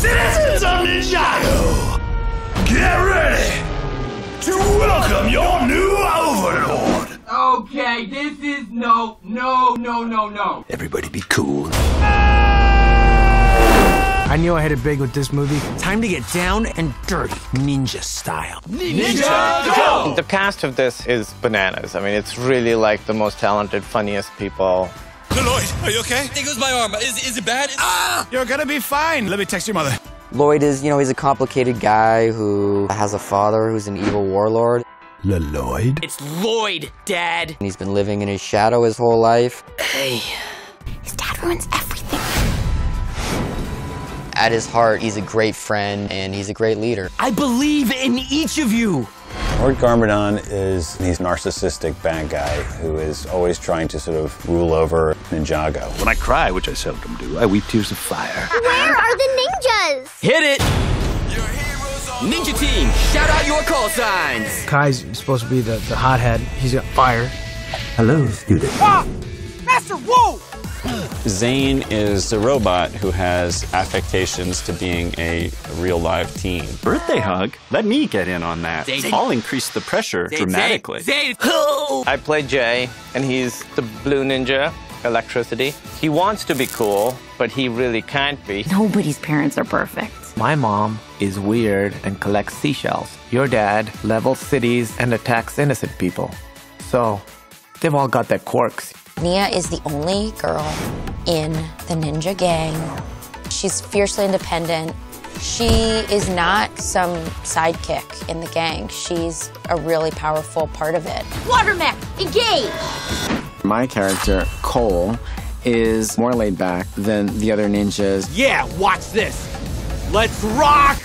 Citizens of Ninjago, get ready to welcome your new overlord. Okay, this is no. Everybody be cool. I knew I hit it big with this movie. Time to get down and dirty, ninja style. Ninja Go! The cast of this is bananas. I mean, it's really like the most talented, funniest people. Lloyd, are you okay? There goes my arm. Is it bad? You're gonna be fine. Let me text your mother. Lloyd is, he's a complicated guy who has a father who's an evil warlord. Lloyd? It's Lloyd, Dad. And he's been living in his shadow his whole life. Hey. His dad ruins everything. At his heart, he's a great friend and he's a great leader. I believe in each of you. Lord Garmadon is he's a narcissistic bad guy who is always trying to sort of rule over Ninjago. When I cry, which I seldom do, I weep tears of fire. Where are the ninjas? Hit it. Ninja team, shout out your call signs. Kai's supposed to be the hothead. He's got fire. Hello, student. Master, whoa! Zane is a robot who has affectations to being a real live teen. Birthday hug? Let me get in on that. Zane. I'll increase the pressure dramatically. Zane. I play Jay, and he's the blue ninja, electricity. He wants to be cool, but he really can't be. Nobody's parents are perfect. My mom is weird and collects seashells. Your dad levels cities and attacks innocent people. So, they've all got their quirks. Nia is the only girl in the ninja gang. She's fiercely independent. She is not some sidekick in the gang. She's a really powerful part of it. Watermech, engage! My character, Cole, is more laid back than the other ninjas. Yeah, watch this. Let's rock!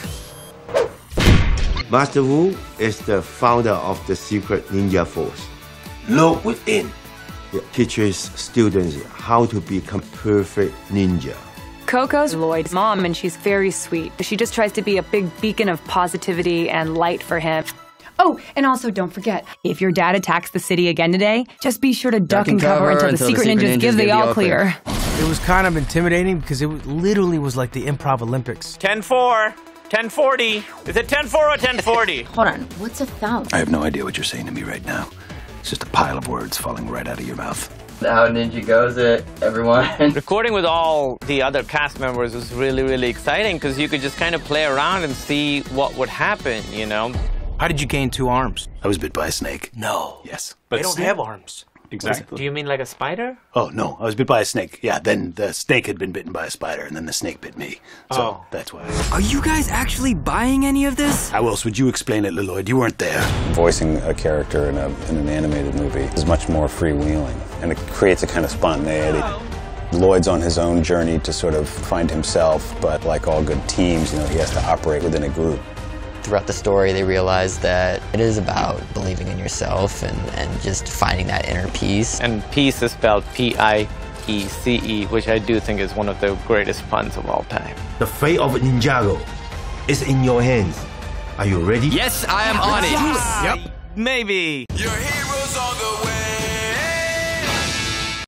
Master Wu is the founder of the Secret Ninja Force. Look within. It teaches students how to become perfect ninja. Coco's Lloyd's mom, and she's very sweet. She just tries to be a big beacon of positivity and light for him. Oh, and also don't forget, if your dad attacks the city again today, just be sure to duck and cover until the secret ninjas give the all clear. It was kind of intimidating because it literally was like the Improv Olympics. 10-4, 10-40. Is it 10-4 or 10-40? Hold on, what's 1,000? I have no idea what you're saying to me right now. It's just a pile of words falling right out of your mouth. How Ninja goes it, everyone. Recording with all the other cast members was really, really exciting because you could just kind of play around and see what would happen, you know? How did you gain 2 arms? I was bit by a snake. No. Yes. They don't have arms. Exactly. Do you mean like a spider? Oh, no. I was bit by a snake. Yeah, then the snake had been bitten by a spider, and then the snake bit me. So that's why. Are you guys actually buying any of this? How else would you explain it, Lloyd? You weren't there. Voicing a character in an animated movie is much more freewheeling, and it creates a kind of spontaneity. Lloyd's on his own journey to sort of find himself, but like all good teams, he has to operate within a group. Throughout the story, they realize that it is about believing in yourself and just finding that inner peace. And peace is spelled P-I-E-C-E, which I do think is one of the greatest puns of all time. The fate of Ninjago is in your hands. Are you ready? Yes, I am on it. Yep. Maybe.